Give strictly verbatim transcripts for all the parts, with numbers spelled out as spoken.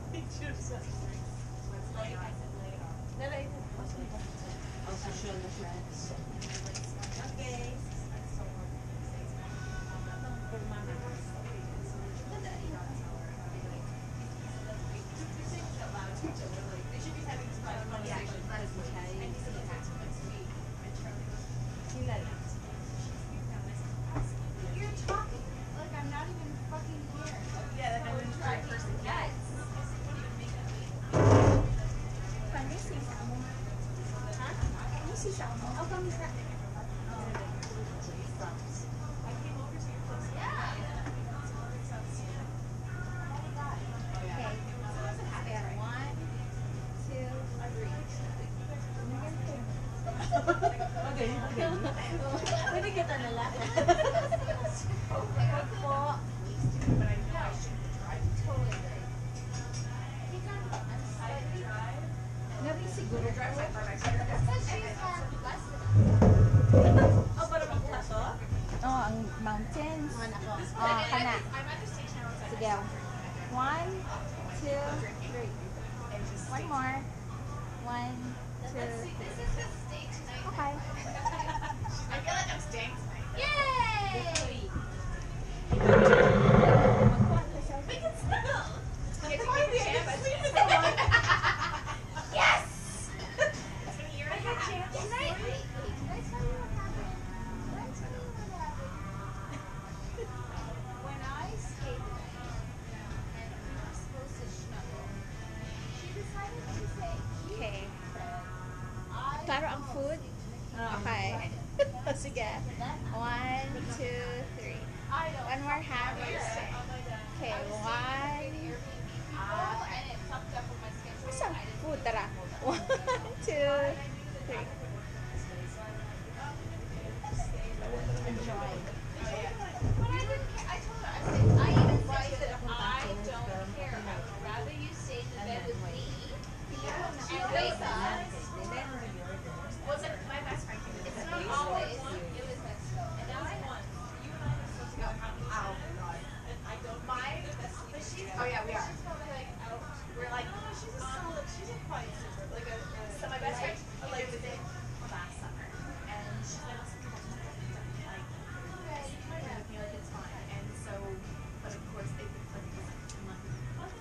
Also show the shreds. Okay. You're talking like I'm not even fucking here. Yeah, like I'm in the right person. Yes. Can you see Salmo? Huh? Can you see Salmo? How come he's not? Okay, okay. Pwede kita na lang. Nabi siguro. Oh, para magplato? Oh, ang mountains. Oh, Oh, kana. Sige. One, two, three. One more. One, two, three. Okay. I feel like I'm staying tonight. Yay! We can still. It's my Yes! It's been a year and a half. Can I, wait, wait, can I tell you what happened? Can I tell you what happened? When I skated and we were supposed to snuggle, she decided to say, Okay. I Klaro ang food? Okay. Sige. One, two, three. One more half. Okay, one. and it fucked up with my schedule. Isang food, tara. One, two, three. Enjoy. But I didn't care. I told her, I said, I even said to her, I don't care. I would rather you stay in the bed with me and wake up. Was it my best friend? It's not always. It was Mexico. And now I won. You and I were supposed to go out. And I don't mind. But she's, oh yeah, we are. She's probably like out. We're like, oh, she's a solid, she's a quiet sleeper. Like a, a so my best friend, like, was it last summer. And she's like, like, okay, you kind of feel like it's fine. And so, but of course, they like, I'm like, oh,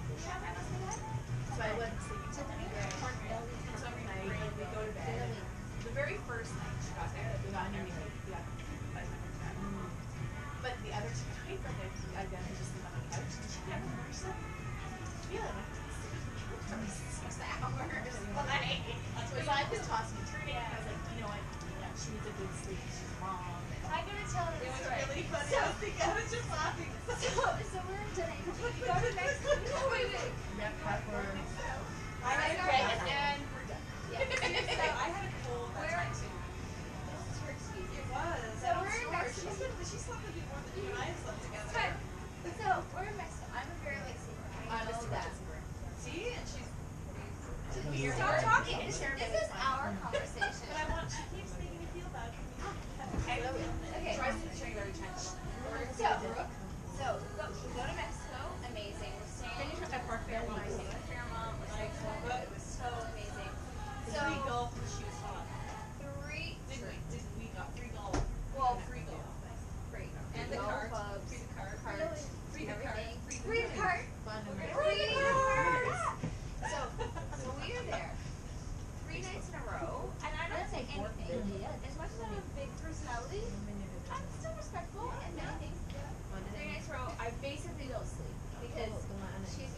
so I went sleeping till the so every night, like, we go to bed. The very first night she got there, we got everything. We got five minutes back. But the other two nights, like, I again I just sleep on the couch and she never was like, feeling like for six hours. Like, so I've been tossing and turning, and I was like, you know what? Yeah, she needs a good sleep. She's mom. I'm gonna tell her this story. It was really funny. So, I was thinking, I was just laughing. So, so we're in dinner. We go to Mexico. No, wait, wait. Yeah, popcorn. I had a great and we're done. Yeah. So I had a cold that time too. This is her excuse. It was. So we're in Mexico. She slept with you more than you and I have slept together. So we're in Mexico. I'm a very light sleeper. I know that. See? And she's stop talking. This is our conversation. But I want, she keeps making me feel bad for me. Okay. Okay. Try to show you every time. So, so go, we go to Mexico. Amazing. We're staying. Finish up at Park Fairmont. Fairmont. Like, it was so amazing. So, three golf and she was hot. Three. Did we? Did we got three golf? Well, free golf. Free. And the cart. Free the cart. Free the cart. Free the cart. Free the cart. So, so we are there three nights in a row, and I don't say anything. As much as I have a big personality, I'm still respectful and many things. Three nights in a row, I basically don't sleep because she's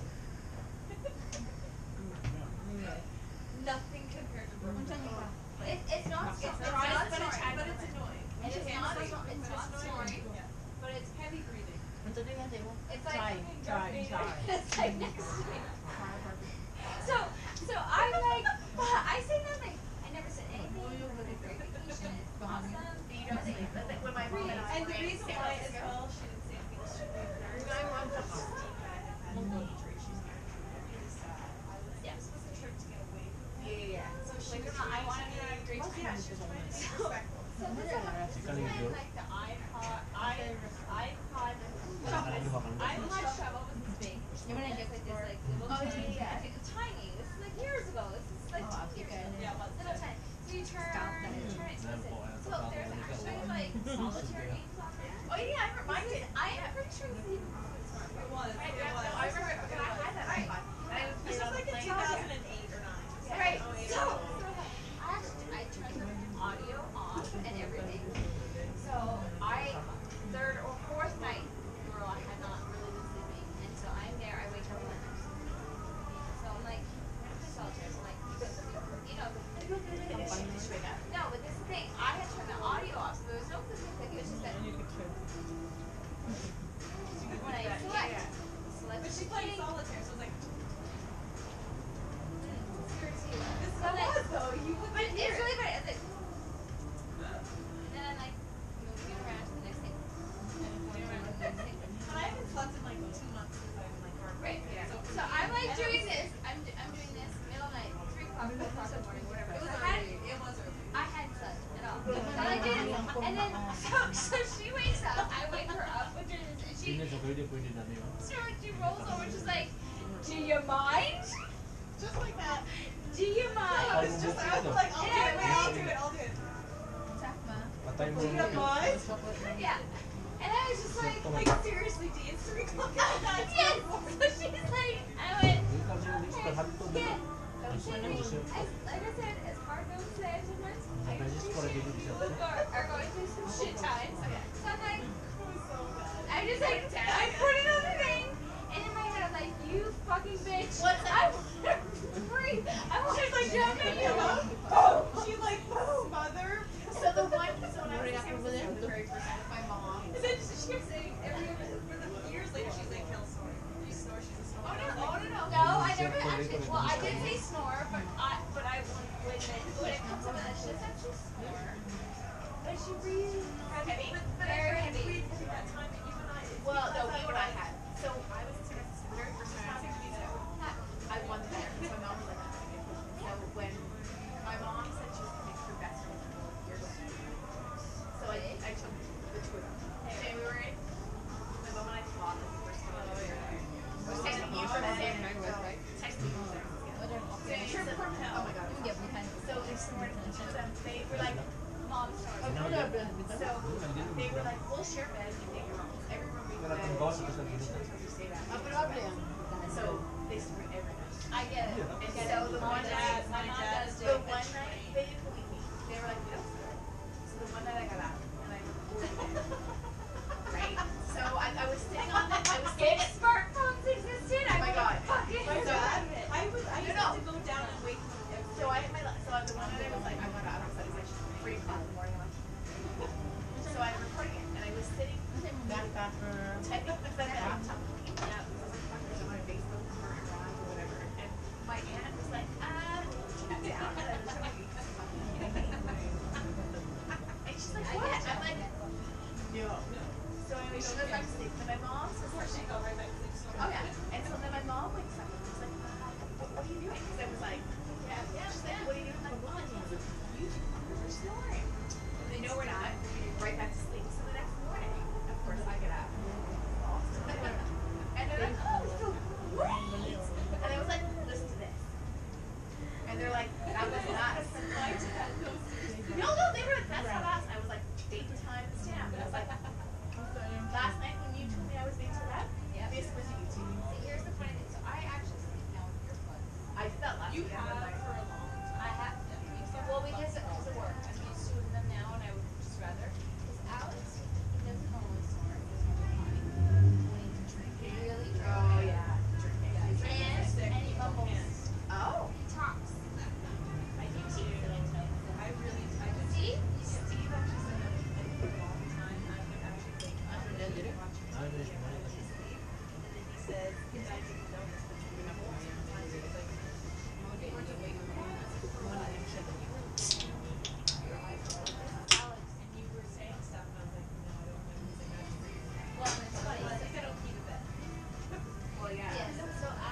nothing compared to Brooke. It, it's not. It's not but, it's, snoring. but it's annoying. It's It's not. annoying. It's not snoring. But it's heavy breathing. It's like Try, try, try. it's like next to me. So, so I'm like, I say nothing. I never said anything. Great vacation. Awesome. You don't say anything. When my mom and I And the were in reason San why as Francisco. well she didn't say anything is she was My mom very was Yeah. This was a trip to get away from me. Yeah, yeah, yeah. So she Like, was I trying wanted to to have a great Oh, time. yeah, she was trying to be respectful. So this is like the iPod, I, iPod, iPod travel was big. You're gonna It's get like this this, like like little oh, tiny, yeah, yeah. it's tiny. This is like years ago. This is like Oh, two years okay. ago. Yeah, what's Little it? tiny. So you turn, Stop that. you turn it Then twisted. po, ayan, So tapos there's ako actually ulit like ako. solitaire games on there. Oh yeah, I remember mine did. I am pretty sure it's even It was. Right, It yeah, was. no, I remember when I had that Right. iPod. And I would This play it was on like the in plane. two thousand eight or nine. Right. Oh, eight So, or so nine. I actually I turned the audio off and everything. So I third or fourth night, girl, I had not really been sleeping, and so I'm there. I wake up and I'm so I'm like, I'm just solitaire. So I'm like, you know, Did she wake up? no, but this is the thing. I had turned the audio off, so there was no click click. It was just that And you could turn. when I Yeah, select, yeah. select. But she played solitaire, so it was like, Seriously, this so is like, was though. You would but hear it's it. really funny. It's like, and then I'm like moving it around to the next thing, and going around to the next thing. But I haven't slept in like two months since I've been like hard. Right. Yeah. So, for so me- I'm like and it doing was- this. I'm, do- I'm doing this middle of the night, three o'clock, four o'clock in the morning, whatever. It was So I had, early. It was early. I hadn't slept at all. So I'm like doing this, and then so, so she wakes up. I wake her up with doing this, and she Hindi siya pwede, pwede na niyo. so she rolls over. She's like, "Do you mind? Just like that. Do you No, mind?" it's just I was like, I'll do it. Wait, I'll do it. I'll do it. Patay mo Do you yung have mine? Yeah. And I was just like, Like seriously, D, it's three o'clock at night. yes. So she's like, I went. Hindi ka siya hindi ka hanto na. Yeah. Ang sundo siya. As, like I said, as hard as I say sometimes, I Beses para appreciate dito siya. people are, are going through some shit times. So I'm like, It was so bad. I just like, I put it on the thing, and in my head I'm like, you fucking bitch. What's I want to breathe. I want to like jump in you. Boom! She like mother. So the one, so when I was in San Francisco the very first time with my mom, and then she kept saying every for the years later she's like, "Kill snore. You snore, she's a snore." Oh no, oh no, no. No, I never actually. Well, I did say snore, but I, but I when it, when it comes up with that, she doesn't actually snore. But she breathes Heavy? But, but very heavy. We had that time that you and I. Well, no, that's you what and I I had. So I was in San Francisco the very first time I was in San Francisco. I won there because my mom was like, so when my mom said she was coming her best friend years old. So I, I took the two of them. January, my mom and I fought like the first time. Oh, yeah. I was texting you from San Francisco. Texting you from San Francisco. From hell. Oh my god. So this morning, each of them, they were like, mom snores. So they were like, we'll share beds and take your rooms. Every room we Wala bed. kang boss kasi sa Each gilid. of them stay back. Ano So they snore every night. I get it. And I get so it. the My one dad, night, my mom does the too. one night they didn't believe me. They were like, we don't snore. So the one night I got out and I recorded it. Right? So I, I was sitting on the, I was If sitting. smartphones existed, I Oh my would God. fucking My do God. it. I was, I used No, no. to go down and wake him. So I had my, so the one night I was like, I'm not out. So it was like three o'clock in the morning. I'm like, so I'm recording it and I was sitting back bathroom, typing because I had a laptop with me. Yeah, so I was like, fuck, there's on my Facebook or Iran or whatever. And my aunt was like, ah, get down. And I was like, and she's like, what? I'm like, no. So anyway, she goes back to sleep. And my mom says, she go right back to sleep. Oh yeah. And so then my mom wakes up and she's like, what, what are you doing? Because I was like, yeah, yeah. She's like, what are you doing? I'm like, mom, you are snoring. And they know we're not. We're right back to sleep. So the next morning, of course, I get up. And they're like, oh, so great. And I was like, listen to this. And they're like, that was us. No, no, they were like, that's not us. I was like, date, time, and stamp. And I was like, last night when you told me I was being so loud, this was you. See, here's the funny thing. So I actually sleep now with earbuds. I did that last You week. have like, for a long time. I have. Well, because because of work, I'm used to them now, and I would just rather. Because Alex, he doesn't normally snore. He doesn't normally potty. When he's drinking, really drunk. oh yeah. Drinking. And and he mumbles. Oh. He talks. I do too. I really, I do. See? Steve actually said that for a long time I would actually wake up and then watch him Ay, sleep, nice, and nice. then he says, because I didn't know this, but you remember one time he was like, okay, we're just waiting for one. One of them said that you were your eyes were open, Alex, and you were saying stuff, and I was like, no, I don't remember saying that. Well, and it's funny. Well, I think I don't keep it then. Well, yeah. Yes. So